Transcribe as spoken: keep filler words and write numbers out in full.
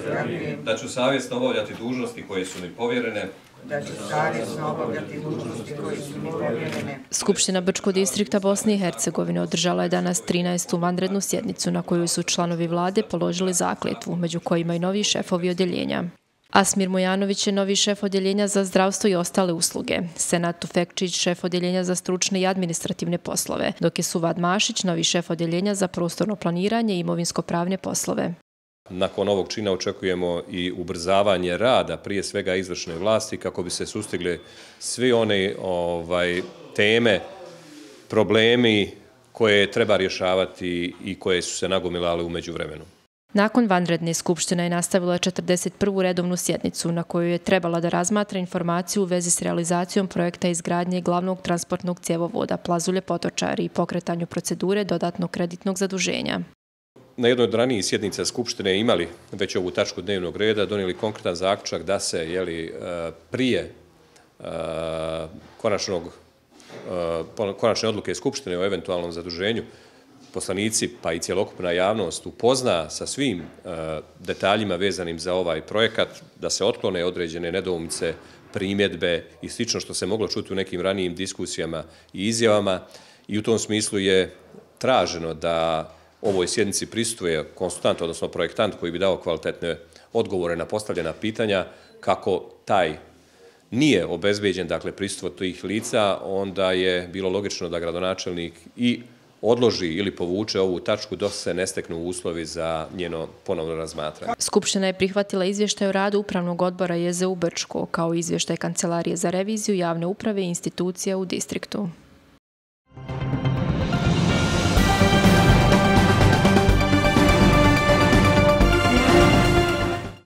da ću savjesno obavljati dužnosti koje su mi povjerene, da ću savjesno obavljati dužnosti koje su mi povjerene. Skupština Brčkog distrikta Bosne i Hercegovine održala je danas trinaestu vanrednu sjednicu na kojoj su članovi vlade položili zakletvu, među kojima i novi šefovi odjeljenja. Asmir Mujanović je novi šef odjeljenja za zdravstvo i ostale usluge, Senat Tufekčić šef odjeljenja za stručne i administrativne poslove, dok je Suvad Mašić novi šef odjeljenja za prostorno planiranje i imovinsko-pravne poslove. Nakon ovog čina očekujemo i ubrzavanje rada, prije svega izvršne vlasti, kako bi se sustigli svi one ovaj, teme, problemi koje treba rješavati i koje su se nagomilale u međuvremenu. Nakon vanredne skupština je nastavila četrdeset prvu redovnu sjednicu na kojoj je trebala da razmatra informaciju u vezi s realizacijom projekta izgradnje glavnog transportnog cjevovoda Plazulje-Potočari i pokretanju procedure dodatnog kreditnog zaduženja. Na jednoj od ranijih sjednica Skupštine imali već ovu tačku dnevnog reda, donijeli konkretan zaključak da se jeli, prije konačnog, konačne odluke Skupštine o eventualnom zaduženju poslanici pa i cjelokupna javnost upozna sa svim detaljima vezanim za ovaj projekat, da se otklone određene nedoumice, primjedbe i slično što se moglo čuti u nekim ranijim diskusijama i izjavama. I u tom smislu je traženo da ovoj sjednici prisustvuje konsultant, odnosno projektant koji bi dao kvalitetne odgovore na postavljena pitanja. Kako taj nije obezbeđen, dakle, prisustvo tih lica, onda je bilo logično da gradonačelnik i odloži ili povuče ovu tačku dok se ne steknu uslovi za njeno ponovno razmatranje. Skupština je prihvatila izvještaj o radu Upravnog odbora J Z U Brčko kao i izvještaj Kancelarije za reviziju javne uprave i institucija u distriktu.